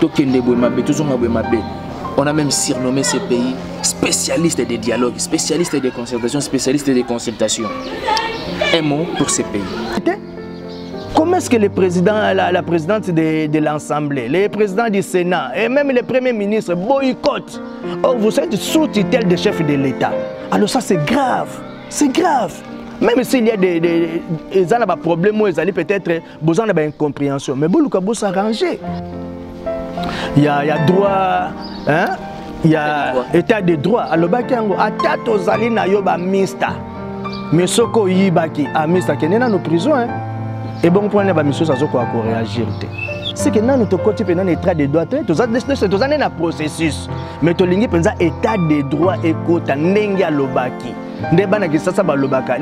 On a même surnommé ces pays spécialistes des dialogues, spécialistes des concertations, spécialistes des consultations. Un mot pour ces pays. Comment est-ce que le président, la présidente de l'Assemblée, le président du Sénat et même le premier ministre boycottent? Oh, vous êtes sous tutelle des chefs de l'État. Alors ça c'est grave, c'est grave. Même s'il y a des problèmes, ils allaient peut-être besoin d'incompréhension. Mais bon, il faut s'arranger. Il y a droit, hein? Il y a état de droit. Alors, Atato Zali na yoba mista. Mais ce qu'on y baki à mista qui est dans nos prisons, hein? Et bon, pour les missions, ça se quoi réagir. C'est que dans notre côté, dans l'état de droit, tout ça, c'est un processus. Mais tu as état de droit et côté, n'engia lobaki. Ndebana ki sasa balobaka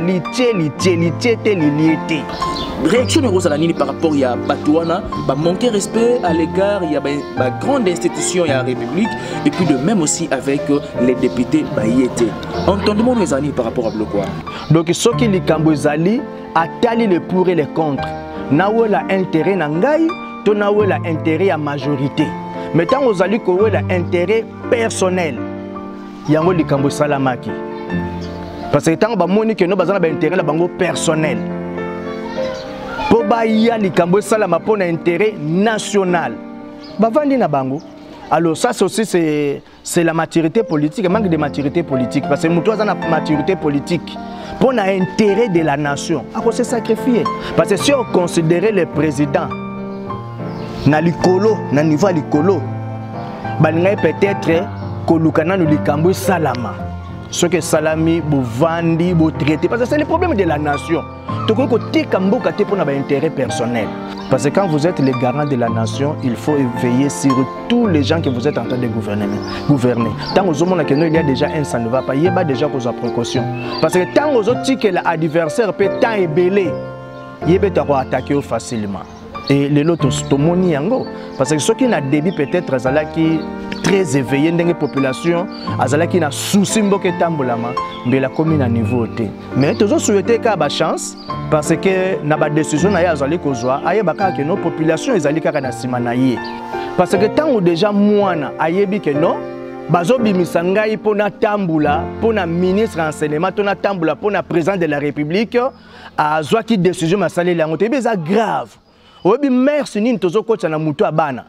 lié. Réaction de Rosalanini par rapport à Batouana, manquer respect à l'égard, il y a une grande institution, il y a la République, et puis de même aussi avec les députés Bayété. Entendons les années par rapport à Bloquois. Donc, ce qui est Kambozali a tali le pour et le contre. Nawe la intérêt nangai, to nawe la intérêt à majorité. Mais tant aux alliés qu'on la intérêt personnel, yango li Kambo Salamaki. Parce que tant que moni que nous bazana ba intérêt la bango personnel. Po ba ya li Kambo Salama pour un intérêt national. Ba vandi na bango. Alors ça aussi c'est la maturité politique, manque de maturité politique parce que nous avons la maturité politique pour l'intérêt de la nation. À quoi se sacrifier? Parce que si on considérait le président na likolo, na niveau likolo, balinga peut-être kolukana no likambo salama. Ce que salami bo vandi bo traité parce que c'est le problème de la nation. Tout ko tika mboka te pour na intérêt personnel. Parce que quand vous êtes les garants de la nation, il faut veiller sur tous les gens que vous êtes en train de gouverner. Tant aux hommes il y a déjà un ça ne va pas, il y a déjà cause précaution. Parce que tant aux autres que l'adversaire peut tant ébélé, il peut attaquer facilement. Et les autres tomoni yango parce que ceux qui n'a débit peut-être azalaki très éveillé dans la population azalaki na souci mboke tambolama mais la commune à niveau té mais toujours souhaiter ka ba chance parce que na ba décision na ya azali kozwa ayebaka que nos populations ezali kaka na sima na ye parce que tant déjà mwana ayebi que non bazo bimisa ngai pona tambula pona ministre renseignement tona tambula pona président de la République azwa ki décision masali lango té beza grave. Obi merci nini tozo kocha na mutu abana.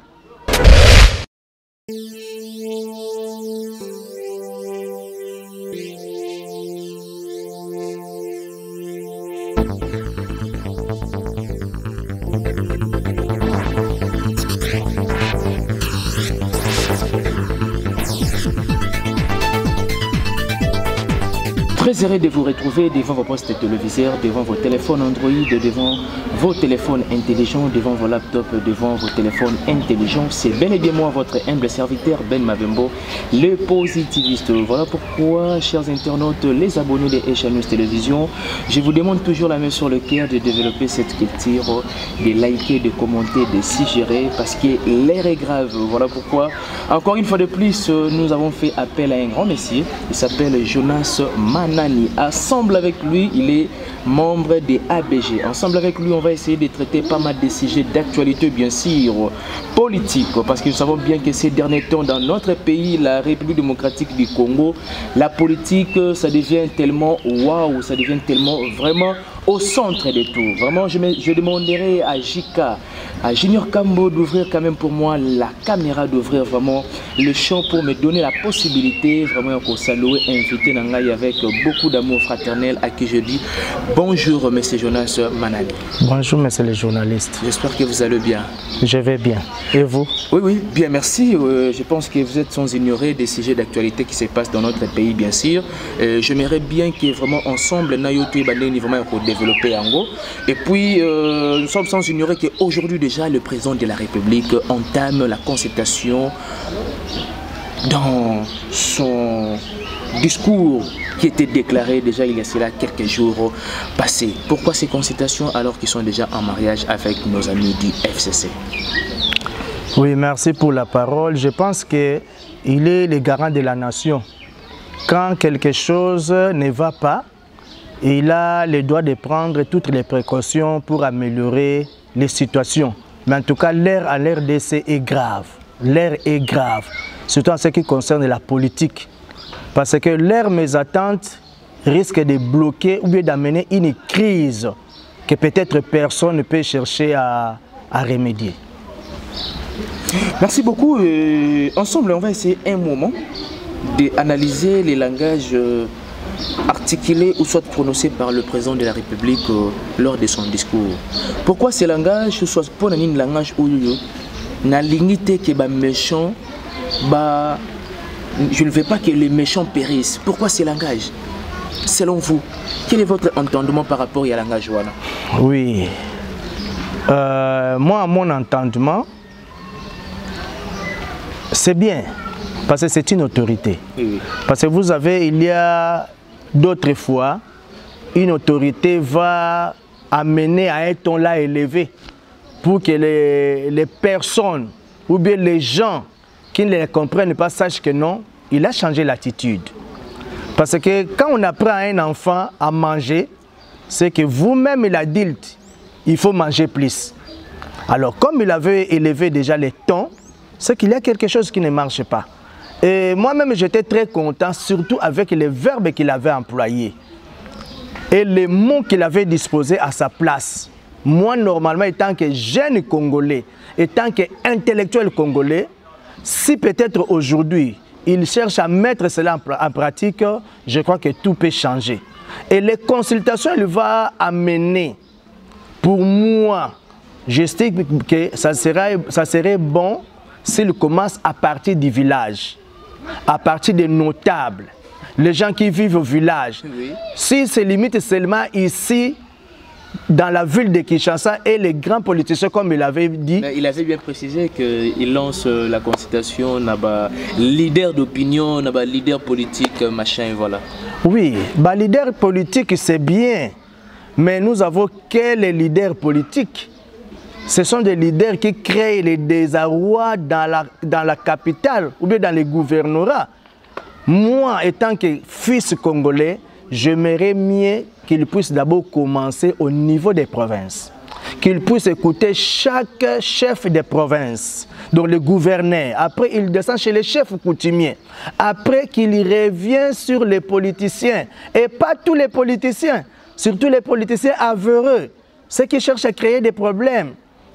Très heureux de vous retrouver devant vos postes téléviseurs, devant vos téléphones Android, devant vos téléphones intelligents, devant vos laptops, devant vos téléphones intelligents. C'est bel et bien moi, votre humble serviteur Ben Mavembo, le positiviste. Voilà pourquoi, chers internautes, les abonnés de Echa News Télévision, je vous demande toujours la main sur le cœur de développer cette culture, de liker, de commenter, de suggérer, parce que l'air est grave. Voilà pourquoi, encore une fois de plus, nous avons fait appel à un grand monsieur. Il s'appelle Jonas Manani. Ensemble avec lui, il est membre des ABG. Ensemble avec lui, on va essayer de traiter pas mal de sujets d'actualité, bien sûr, politique. Parce que nous savons bien que ces derniers temps, dans notre pays, la République démocratique du Congo, la politique, ça devient tellement waouh, ça devient tellement vraiment au centre de tout. Vraiment, je demanderai à Jika, à Junior Kambo d'ouvrir quand même pour moi la caméra, d'ouvrir vraiment le champ pour me donner la possibilité vraiment de saluer, inviter Nangaï avec beaucoup d'amour fraternel à qui je dis bonjour monsieur Jonas Manani. Bonjour monsieur le journaliste. J'espère que vous allez bien. Je vais bien. Et vous? Oui, oui, bien merci. Je pense que vous êtes sans ignorer des sujets d'actualité qui se passent dans notre pays, bien sûr. J'aimerais bien que vraiment ensemble, Nayoto et Bandeni vraiment développer en gros. Et puis, nous sommes sans ignorer qu'aujourd'hui déjà, le président de la République entame la consultation dans son discours qui était déclaré déjà il y a cela quelques jours passés. Pourquoi ces consultations alors qu'ils sont déjà en mariage avec nos amis du FCC? Oui, merci pour la parole. Je pense qu'il est le garant de la nation. Quand quelque chose ne va pas, il a le droit de prendre toutes les précautions pour améliorer les situations. Mais en tout cas, l'ère à l'RDC est grave. l'heure est grave, surtout en ce qui concerne la politique. Parce que l'heure mésattente risque de bloquer ou bien d'amener une crise que peut-être personne ne peut chercher à remédier. Merci beaucoup. Ensemble, on va essayer un moment d'analyser les langages articulés ou soit prononcés par le président de la République lors de son discours. Pourquoi ces langages soit pour un langage où na limité que les méchants, je ne veux pas que les méchants périssent. Pourquoi ces langages? Selon vous, quel est votre entendement par rapport à langage wana? Oui. Moi, à mon entendement, c'est bien, parce que c'est une autorité. Oui. Parce que vous savez, il y a d'autres fois, une autorité va amener à un ton là élevé pour que les personnes ou bien les gens qui ne les comprennent pas sachent que non, il a changé l'attitude. Parce que quand on apprend à un enfant à manger, c'est que vous-même l'adulte, il faut manger plus. Alors comme il avait élevé déjà les tons, c'est qu'il y a quelque chose qui ne marche pas. Et moi-même j'étais très content, surtout avec les verbes qu'il avait employés et les mots qu'il avait disposés à sa place. Moi normalement, étant que jeune Congolais, étant qu'intellectuel Congolais, si peut-être aujourd'hui il cherche à mettre cela en pratique, je crois que tout peut changer. Et les consultations, il va amener, pour moi, j'estime que ça serait bon s'il commence à partir du village, à partir des notables, les gens qui vivent au village. Oui. Si c'est limite seulement ici, dans la ville de Kinshasa, et les grands politiciens, comme il avait dit. Mais il avait bien précisé qu'il lance la consultation, leader d'opinion, leader politique, machin, voilà. Oui, leader politique, c'est bien. Mais nous avons quels leaders politiques? Ce sont des leaders qui créent les désarrois dans la capitale ou bien dans les gouvernorats. Moi, étant que fils congolais, j'aimerais mieux qu'il puisse d'abord commencer au niveau des provinces. Qu'il puisse écouter chaque chef des provinces, donc le gouverneur. Après, il descend chez les chefs coutumiers. Après, qu'il revient sur les politiciens. Et pas tous les politiciens, surtout les politiciens aventureux, ceux qui cherchent à créer des problèmes.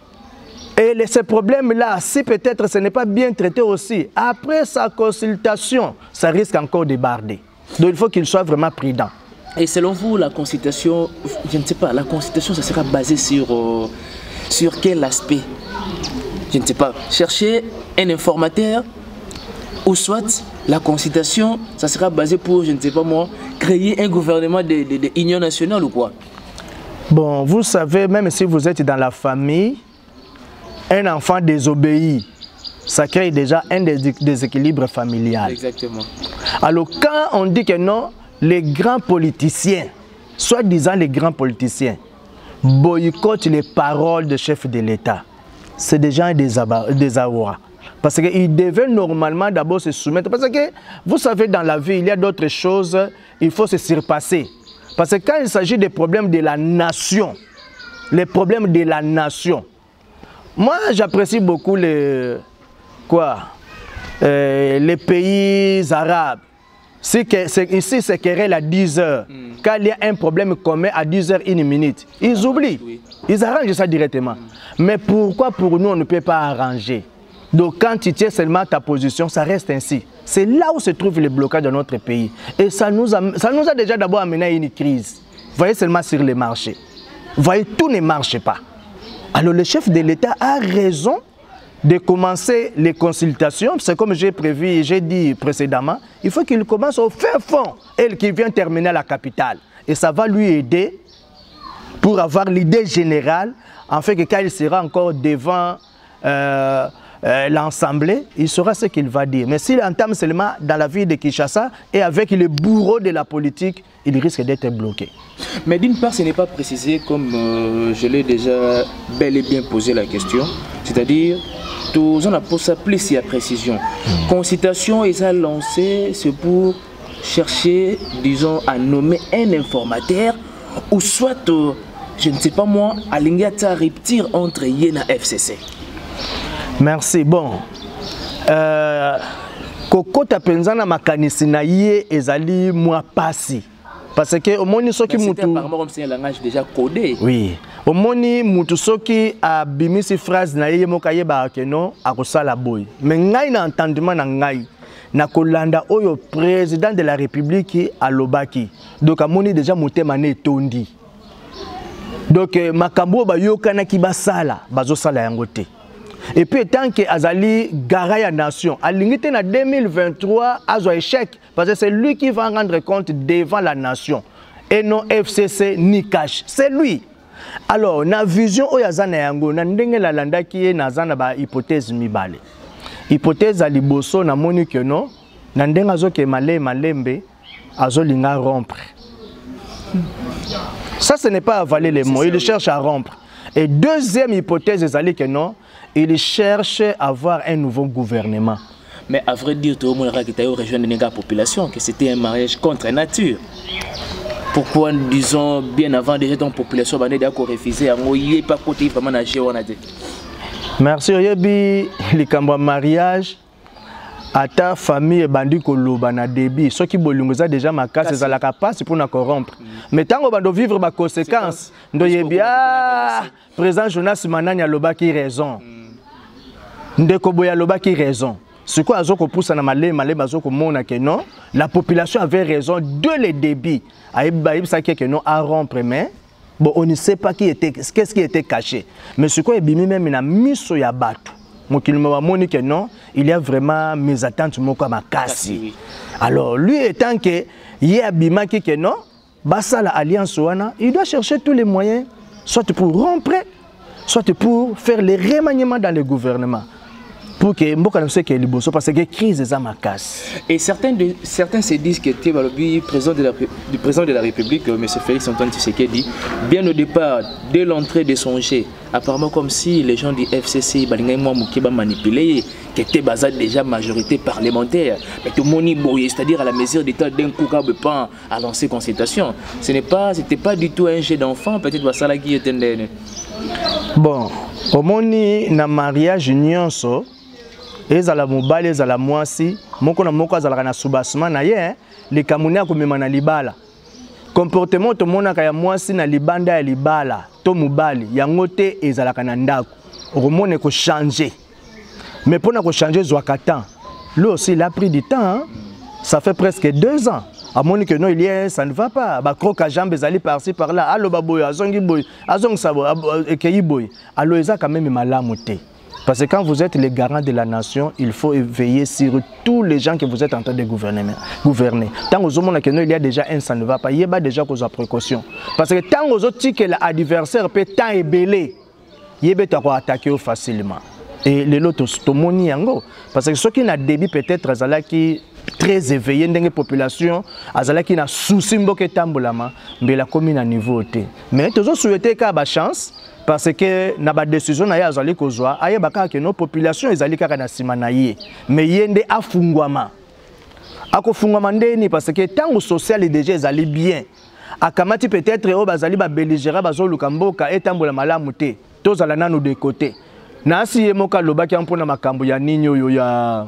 Et ces problèmes-là, si peut-être ce n'est pas bien traité aussi, après sa consultation, ça risque encore de déborder. Donc il faut qu'il soit vraiment prudent. Et selon vous, la consultation, je ne sais pas, la consultation, ça sera basé sur quel aspect? Je ne sais pas. Chercher un informateur ou soit la consultation, ça sera basé pour, je ne sais pas moi, créer un gouvernement d'union nationale ou quoi? Bon, vous savez, même si vous êtes dans la famille, un enfant désobéi, ça crée déjà un déséquilibre familial. Exactement. Alors quand on dit que non, les grands politiciens, soi-disant les grands politiciens, boycottent les paroles de chef de l'État, c'est déjà un désarroi. Parce qu'ils devaient normalement d'abord se soumettre. Parce que vous savez, dans la vie, il y a d'autres choses, il faut se surpasser. Parce que quand il s'agit des problèmes de la nation, les problèmes de la nation, moi j'apprécie beaucoup les pays arabes. Ici, c'est querelle à 10 heures. Quand il y a un problème commun à 10 heures, 1 minute, ils oublient. Oui. Ils arrangent ça directement. Mais pourquoi pour nous, on ne peut pas arranger? Donc, quand tu tiens seulement ta position, ça reste ainsi. C'est là où se trouve le blocage de notre pays. Et ça nous a déjà d'abord amené à une crise. Vous voyez seulement sur les marchés. Vous voyez, tout ne marche pas. Alors, le chef de l'État a raison de commencer les consultations. C'est comme j'ai prévu et j'ai dit précédemment, il faut qu'il commence au fin fond et qu'il vienne terminer à la capitale. Et ça va lui aider pour avoir l'idée générale, en fait que quand il sera encore devant l'Assemblée, il saura ce qu'il va dire. Mais s'il entame seulement dans la ville de Kinshasa et avec les bourreaux de la politique, il risque d'être bloqué. Mais d'une part, ce n'est pas précisé comme je l'ai déjà bel et bien posé la question. C'est-à-dire, tous on a posé ça plus à précision. Consultation, ils ont lancé, c'est pour chercher, disons, à nommer un informateur ou soit, je ne sais pas moi, à l'ingata rupture entre Yéna FCC. Merci. Bon, kokota penzana makanisi na ye ezali mwa pasi parce que omoni soki mutu apparemment comme c'est un langage déjà codé. Oui, omoni mutu soki abimisi phrase na ye moka yeba ke non akosala boy mais ngai na entendement na ngai na kolanda oyo président de la République alobaki donc amoni déjà motema ne tondi donc makambo ba yokana ki basala bazosala yango te. Et puis tant que Azali Garaya Nation, à l'unité en 2023, a un échec parce que c'est lui qui va rendre compte devant la nation et non FCC ni cash. C'est lui. Alors, na vision oyazana yango, na ndenge la landa qui est nazana ba hypothèse mibale. Hypothèse à liboso na moni que non, na ndenge azo ke malembe azo linga rompre. Ça ce n'est pas avaler les mots, il cherche à rompre. Et deuxième hypothèse ezali que non, il cherche à avoir un nouveau gouvernement. Mais à vrai dire, tout le monde a rejoint la population, que c'était un mariage contre nature. Pourquoi, disons, bien avant déjà dans la population, on a refusé, on n'y pas côté vraiment nager. Merci, Yebi, le mariage, à ta famille, bandi koloba na débit. Ceux qui bolungoza déjà ma casse, c'est la capacité pour nous corrompre. Mais tant qu'on va vivre ma conséquence, nous yebi président Jonas Mananya loba qui raison. Ndeko boya loba qui raison. Ce quoi azoko pousse na malé bazoko mona que non, la population avait raison de le débit. Aïb ça que non à rompre mais bon on ne sait pas qu'est-ce qui était caché. Mais ce quoi ebimi même na miso ya batu. Que non, il y a vraiment mes attentes comme Makassi. Alors lui étant que il y a bimaki que non, basa la alliance wana, il doit chercher tous les moyens, soit pour rompre, soit pour faire les remaniements dans le gouvernement. Pour que Mboka ne sait que liboso parce que la crise est à Makassi. Et certains se disent que le président de la République, M. Félix Antoine Tshisekedi, bien au départ, dès l'entrée de son jet, apparemment comme si les gens du FCC manipulé, qui était basé déjà majorité parlementaire, mais tout le monde, c'est-à-dire à la mesure d'État d'un coup à lancer consultation. C'était pas du tout un jet d'enfant, peut-être ça qui était. Bon, au moni na mariage nyonso ezala mobali ezala mwasi moko na moko azala na soubassement na ye le kamunia ko mema na libala comportement to mona ka ya mwasi na libanda ya libala to mobali yango te ezala kana ndako omone ko changer mais pour na ko changer zwakatan lui aussi il a pris du temps hein? Ça fait presque 2 ans à mon que non il y a ça ne va pas ba croque à jambes ezali par-ci par-là allo baboy azongi boy azong sabo ekeyi boy allo eza quand même malamoté. Parce que quand vous êtes les garants de la nation, il faut veiller sur tous les gens que vous êtes en train de gouverner. Tant aux hommes que il y a déjà un, ça ne va pas. Il y a déjà cause de précaution. Parce que tant aux autres que l'adversaire peut tant ébeler, il peut attaquer facilement. Et les autres, tout le monde parce que ceux qui n'ont débit peut-être qui très éveillé dans la population, qui n'a souci que tambolama, mais la commune à niveau. Mais tous souhaité qu'il y ait une chance. Parce que na ba décision na ya zali kozwa aye baka ke no population ezali kaka na sima na ye mais yende afungwama akofungwama ndeni parce que tango social déjà ezali bien akamati peut-être o bazali ba belligérant bazoluka mboka etambola malamu te tozala nanu de côté na si ye moka lobaki mpona makambo ya nini oyo ya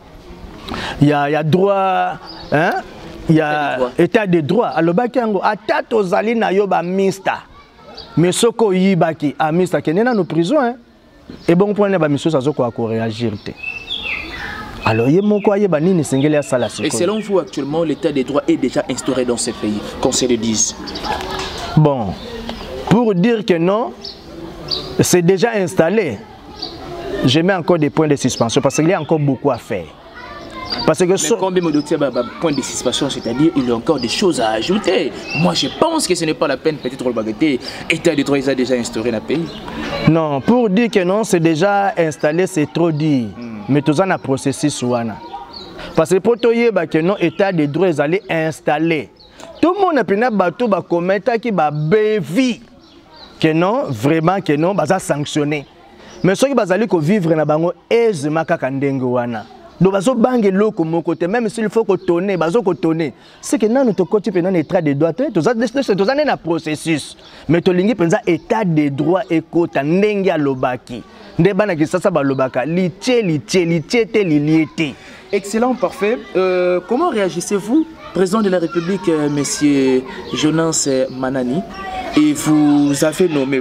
droit hein ya état de droit alobaki yango ata tozali na yo ba mista. Mais ce qu'on y a, c'est qu'il y a nos prisons. Et bon, pour les missions, ça doit réagir. Alors, il y a mon quoi, il y a ni singulier ça la. Et selon vous, actuellement, l'état des droits est déjà instauré dans ces pays, qu'on se le dise. Bon, pour dire que non, c'est déjà installé. Je mets encore des points de suspension parce qu'il y a encore beaucoup à faire. Parce que mais combien de points de suspension, c'est-à-dire il y a encore des choses à ajouter. Moi je pense que ce n'est pas la peine peut-être le baguetter. État de droit ils ont déjà instauré dans le pays. Non, pour dire que non, c'est déjà installé, c'est trop dit. Mais tout ça a processus ouana. Parce que pour dire que non, état de droit ils allaient installer. Tout le monde a pu bateau ba commettre qui ba bévi. Que non, vraiment que non, ba sanctionner. Mais ceux qui bazali ko vivre na bango aisément kaka ndenge wana. Donc bazo bange loko mon côté même s'il faut que tonner bazo ko tonner c'est que nan to côté pendant état de droit tous années na processus mais to lingi penza état de droit ekota ndenge ya lobaki nde bana ki sasa ba lobaka litie te liliete. Excellent, parfait. Comment réagissez-vous, président de la République, monsieur Jonas Manani, et vous avez nommé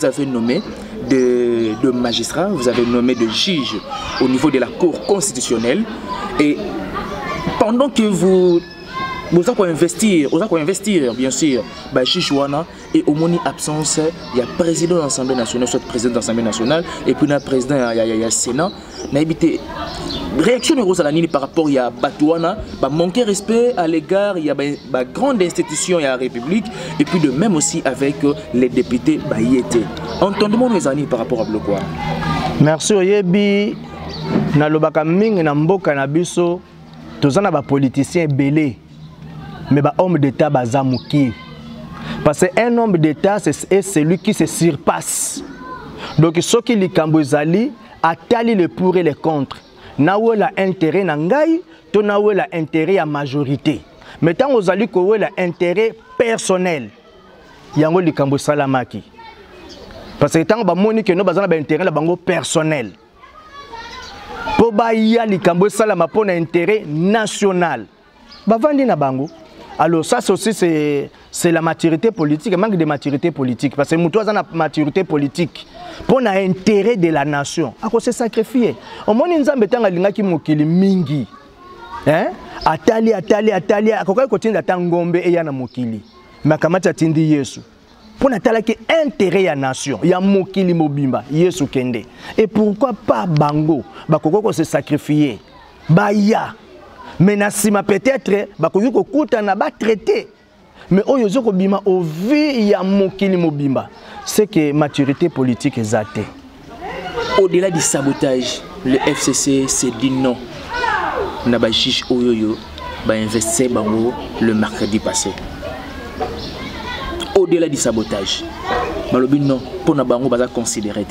de magistrats, vous avez nommé de juges au niveau de la Cour constitutionnelle, et pendant que vous avez investir, bien sûr, Chichouana, et au moni absence, il y a président de l'Assemblée nationale, soit président de l'Assemblée nationale, et puis il y a président, il y a Sénat. Réaction de Rosalanini par rapport à Batouana, manquer respect à l'égard, il y a une grande institution, il y a la République, et puis de même aussi avec les députés Bayété. Entendez-moi les amis par rapport à Bloquois. Merci Oyebi, na lobaka mingi na mboka na biso, tozana ba politiciens belé, mais ba homme d'État bazamuki. Parce qu'un homme d'État c'est celui qui se surpasse. Donc ceux qui likambo ezali atali le pour et le contre. Nawela intérêt nangai, to nawela intérêt à majorité. Mais tant ozali ko wela intérêt personnel, yango likambo salamaki. Parce que tant ba moni que no bazana ba intérêt la bango personnel. Po ba ya likambo salama pour intérêt national. Ba vandi na bango. Alors ça aussi c'est la maturité politique, le manque de maturité politique parce que muto azana maturité politique. Pour l'intérêt de la nation, à cause de sacrifier. Au moins, nous avons besoin de mokili mingi. Atali, à quoi continue d'attendre Gombe et Yana mokili. Mais comment tu as dit Yesu? Pour l'intérêt intérêt de la nation, il y a mokili mobimba, Yesu kende. Et pourquoi pas Bango? Bakoko se sacrifier. Baya. Mais nasima peut-être, bakoko kuta na ba traité. Mais oyozo ko bima au vie ya mokili mobimba. C'est que maturité politique est athée. Au-delà du sabotage, le FCC s'est dit non. Nabachiche Oyoyo va investir le mercredi passé. Au-delà du sabotage, Malobi non, pour Nabango va considérer.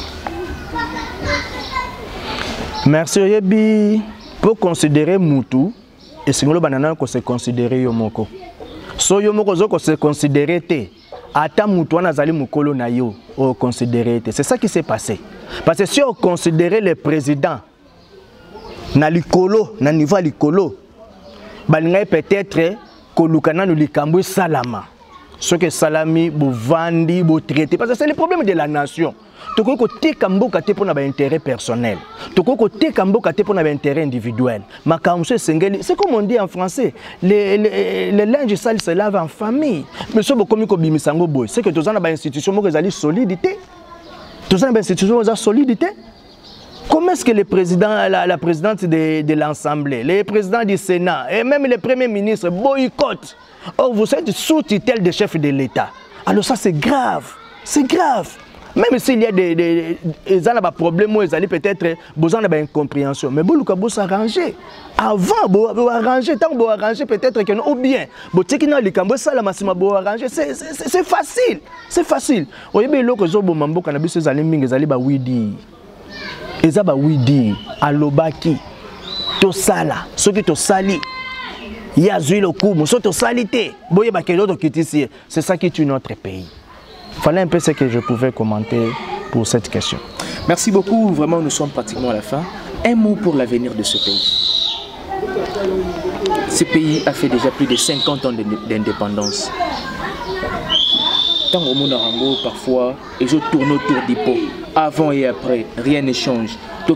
Merci Oyebi. Pour considérer Moutou, et si nous banana qu'on se considérer Yomoko. So Yomoko zoko se considérer te. Ata Moutou nazali mukolo na yo o considérer te. C'est ça qui s'est passé. Parce que si on considérait le président na likolo, na niveau likolo, balinga peut-être kolukana no likambo salama. Ce que salami bo vandi bo traité parce que c'est le problème de la nation. Toko ko te kamboka te pona ba intérêt personnel. Toko ko te kamboka te pona ba intérêt individuel. Makamso sengeli, c'est comme on dit en français, le linge sale se lave en famille. Mais so bokomi ko bimisango boy, c'est que tozana ba institution mo ezali solidité. Tozana ba institution za solidité. Comment est-ce que le président, la présidente de l'Assemblée, les présidents du Sénat et même les premiers ministres boycottent? Or, vous êtes sous tutelle des chefs de l'État. Alors ça, c'est grave. C'est grave. Même s'il y a des problèmes, ils allaient peut-être besoin d'incompréhension. Mais vous pouvez s'arranger. Avant, vous arranger, tant que vous arranger, peut-être que non, ou bien, vous arranger. C'est facile. C'est facile. Vous voyez, le Zobo Mambo, quand vous allez oui Eza ba widi alobaki to sala soki to sali ya zui le coup so to salité boye ba kelo to kitisi c'est ça qui tue notre pays. Fallait un peu ce que je pouvais commenter pour cette question. Merci beaucoup, vraiment nous sommes pratiquement à la fin. Un mot pour l'avenir de ce pays. Ce pays a fait déjà plus de 50 ans d'indépendance. Tant au monde Arango, parfois, et je tourne autour du pot. Avant et après, rien ne change.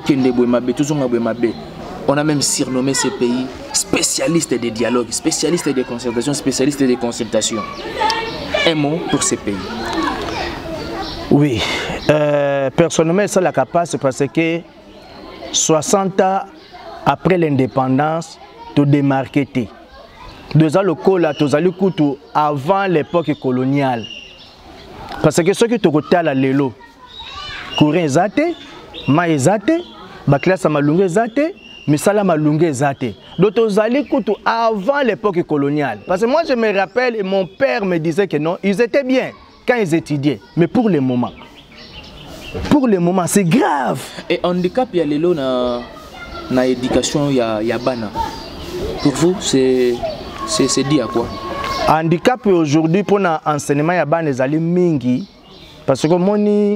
On a même surnommé ce pays spécialiste des dialogues, spécialiste des concertations, spécialiste des consultations. Un mot pour ce pays. Oui, personnellement, ça la capacité parce que 60 ans après l'indépendance, tu démarqué. Déjà le col là, tu as le couteau avant l'époque coloniale. Parce que ceux qui te côté à la lelo, courant zate, ma zate, baklas malungue zate, misala malungue zate. Donc tu as le couteau avant l'époque coloniale. Parce que moi je me rappelle, et mon père me disait que non, ils étaient bien quand ils étudiaient, mais pour le moment c'est grave. Et handicap il y a lelo na na éducation ya bana. Pour vous, c'est dit à quoi? Handicap aujourd'hui pour l'enseignement ya bana ezali mingi parce que moni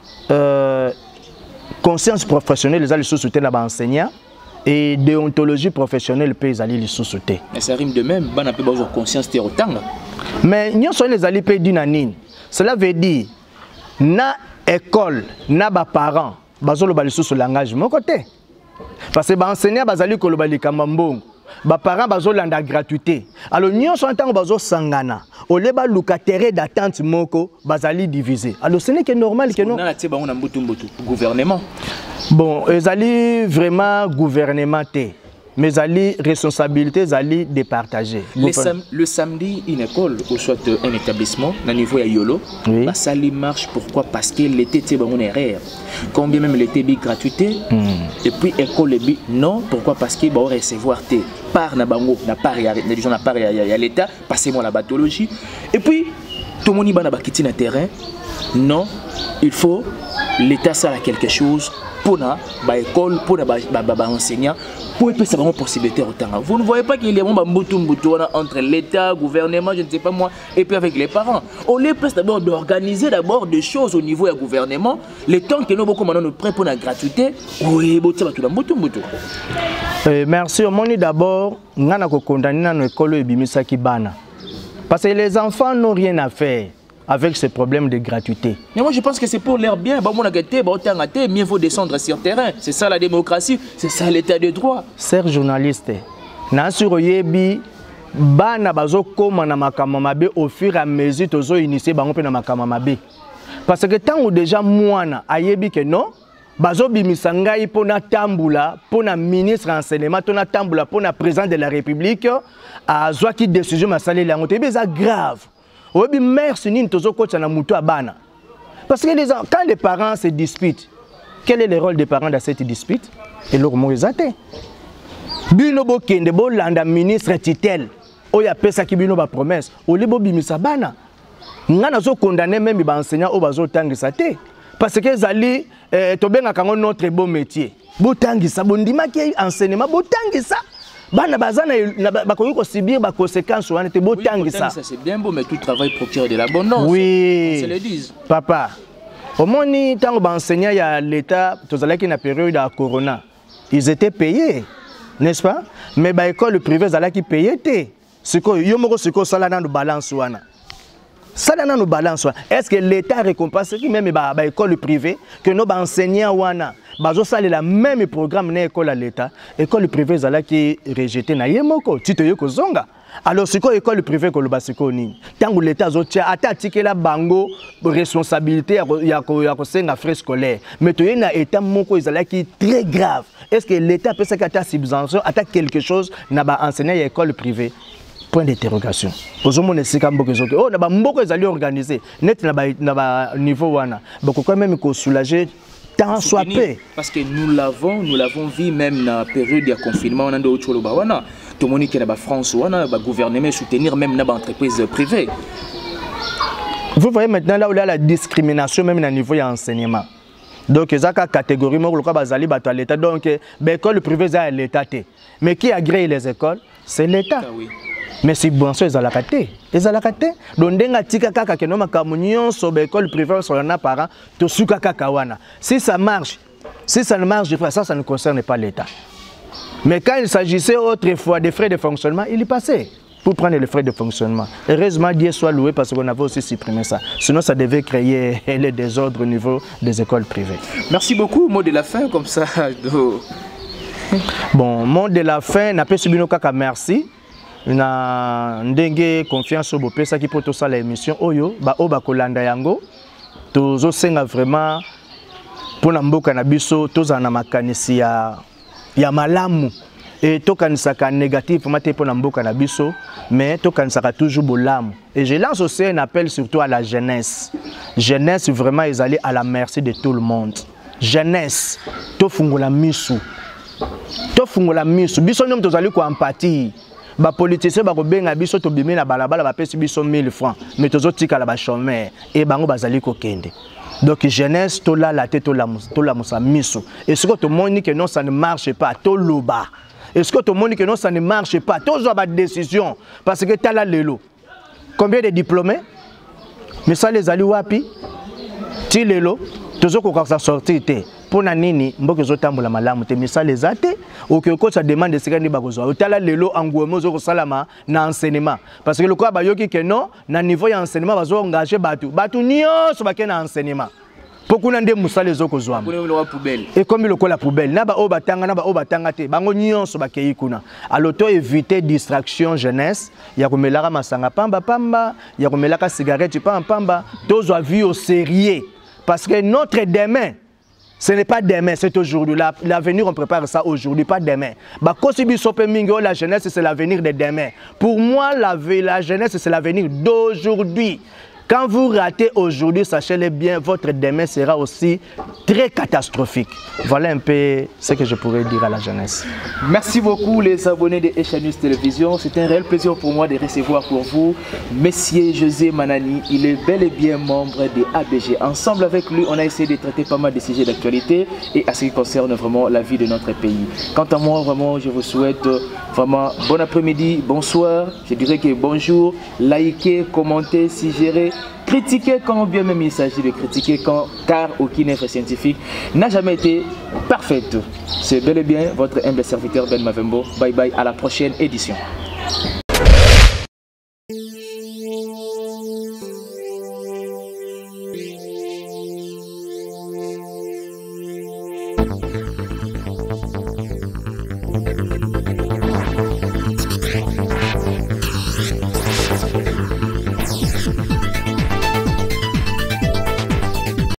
conscience professionnelle les sous-souté na ba enseignant et déontologie professionnelle peut ezali les sous-souté. Mais ça rime de même, bana peut avoir conscience térotanga. Mais nous sommes les alliés dinanine. Cela veut dire na école na ba parents bazolo ba sous langage mon côté. Parce que ba enseignant bazali ko loba likamambongo. Ba parents bazolanda gratuité. Alors nous sommes en temps bazo sangana. Au lieu ba locataire d'attente moko bazali divisé. Alors ce n'est que normal que non. Na tie ba on gouvernement. Bon, ezali vraiment gouvernementé. Mais ali responsabilité zali départagée. Le samedi une école ou soit un établissement na niveau ya yolo, oui. Bah, ça marche pourquoi? Parce que l'été c'est bon erreur. Combien même l'été bi gratuité et puis école bi non, pourquoi? Parce que bah recevoir té par na bango na part ya les gens na part ya l'état, passez-moi la pathologie et puis tout monde ba na bakiti na terrain. Non, il faut l'état ça a quelque chose pour na ba école pour na ba enseignant. Pour ça vraiment possibilité autant. Vous ne voyez pas qu'il y a un entre l'État, gouvernement, je ne sais pas moi, et puis avec les parents. On les place d'abord d'organiser d'abord des choses au niveau du gouvernement. Le temps que nous beaucoup maintenant nous prêts pour la gratuité, oui, merci. On dit d'abord, nous avons condamné notre école et bimisaki bana. Parce que les enfants n'ont rien à faire avec ce problème de gratuité. Mais moi je pense que c'est pour leur bien. Mieux vaut descendre sur le terrain. C'est ça la démocratie, c'est ça l'état de droit. Chers journalistes, Nansuro Yebi, bana bazo koma na makamamabe au fur et à mesure tozo initier bango pe na makamamabe. Parce que tant ou déjà moana ayebi que non, bazo bimisangai pona tambula, pona ministre enseignement, pona tambula, pona président de la République, a zwa ki décision masale la ngote, c'est grave. Oui, merci ni tozo coach na mutu abana. Parce que quand les parents se disputent, quel est le rôle des parents dans cette dispute? Et leur mot est athée. Bino bo kende bo landa ministre titel. Oya pesa ki bino ba promesse. Oli bo bimisa bana. Ngana zo condamner même ba enseignant o bazo tangisa te. Parce que zali to benga kango notre beau métier. Bo tangisa bo ndima ki enseignement bo tangisa. Bana bazana bakoki ko subir ba conséquences wana te bo tangisa. Ça c'est bien beau mais tout travail procure de l'abondance. Oui. On se le dise. Papa. Au moni tango ba enseignant ya l'état tozalaki na période de corona. Ils étaient payés, n'est-ce pas? Mais ba école privée zalaki payé te. Siko yo moko siko sala na balance wana. Sala na balance wana. Est-ce que l'état récompense qui même ba école privée que nos enseignants wana bazo sala la même programme na école à l'état, école privée zalaki rejeté na yemoko, tito yoko zonga. Alors siko école privée ko loba siko ni. Tango l'état zo tia ata tikela bango responsabilité ya ko senga frais scolaire. Mais to yena état moko zalaki très grave. Est-ce que l'état peut s'acata subvention ata quelque chose na ba enseigner à école privée? Point d'interrogation. Ozomone sikambo kezoke. Oh na ba mboko ezali organisé. Net na ba niveau wana. Bako quand même ko soulager tant soit peu. Parce que nous l'avons vu même dans la période de confinement on a d'autres choses wana. Tout le monde qui est dans France wana ba gouvernement soutenir même dans entreprise privée. Vous voyez maintenant là où il y a la discrimination même au niveau de l'enseignement. Donc il y a une catégorie à l'État. Donc l'école privée à l'État. Mais qui agrée les écoles? C'est l'État. Oui. Mais si bon ça ils ont la caté. Ils ont la caté. Donc denga tika kaka que nous macamunions sur l'école privée sur les parents to suka kaka wana. Si ça marche, si ça ne marche pas, ça ne concerne pas l'État. Mais quand il s'agissait autrefois des frais de fonctionnement, il y passait pour prendre les frais de fonctionnement. Heureusement Dieu soit loué parce qu'on avait aussi supprimé ça. Sinon ça devait créer les désordres au niveau des écoles privées. Merci beaucoup. Mot de la fin comme ça. Bon, mot de la fin n'a pas subi nos kaka merci. Na ndenge confiance au bopesa qui poto ça l'émission oyo ba oba kolanda yango tozo senga vraiment pour na mboka na biso toza na makanisi ya malamu et tokanisaka négatif mate pour na mboka na biso mais tokanisaka toujours bolamu et je lance aussi un appel surtout à la jeunesse vraiment ils allaient à la merci de tout le monde jeunesse to fungola misu biso nyom tozali ko empathie ba politiciens ba ko benga biso to bimi na balabala ba pesi biso 1000 francs mais tozo tika la ba chômeur et bango bazali ko kende. Donc jeunesse to la tête to la musa miso. Est-ce que tout le monde dit que non ça ne marche pas to loba. Est-ce que tout le monde dit que non ça ne marche pas to zo ba décision parce que tala lelo. Combien de diplômés? Mais ça les ali wapi? Ti lelo tozo ko ka sortir té. Pour nini mboke zo tambola malamu te misa les ate okoko ça demande sekani bakozwa otala lelo angouemo zo ko salama na enseignement parce que le quoi bayoki que non na niveau ya enseignement bazo engager batu nyonso ba ke na enseignement pokuna nde musale zo kozwa et comme le la poubelle na ba o batanga na ba o batanga te bango nyonso ba kei kuna alors to éviter distraction jeunesse ya komelaka masanga pamba ya komelaka cigarette pamba tozo vie au sérieux parce que notre demain ce n'est pas demain, c'est aujourd'hui. L'avenir, on prépare ça aujourd'hui, pas demain. La jeunesse, c'est l'avenir de demain. Pour moi, la jeunesse, c'est l'avenir d'aujourd'hui. Quand vous ratez aujourd'hui, sachez-le bien, votre demain sera aussi très catastrophique. Voilà un peu ce que je pourrais dire à la jeunesse. Merci beaucoup les abonnés de Echanus Télévision. C'est un réel plaisir pour moi de recevoir pour vous Monsieur José Manani. Il est bel et bien membre de ABG. Ensemble avec lui, on a essayé de traiter pas mal de sujets d'actualité et à ce qui concerne vraiment la vie de notre pays. Quant à moi, vraiment, je vous souhaite vraiment bon après-midi, bonsoir. Je dirais que bonjour. Likez, commentez, suggérez. Critiquer quand bien même il s'agit de critiquer car aucune œuvre scientifique n'a jamais été parfaite. C'est bel et bien votre humble serviteur Ben Mavembo. Bye bye, à la prochaine édition.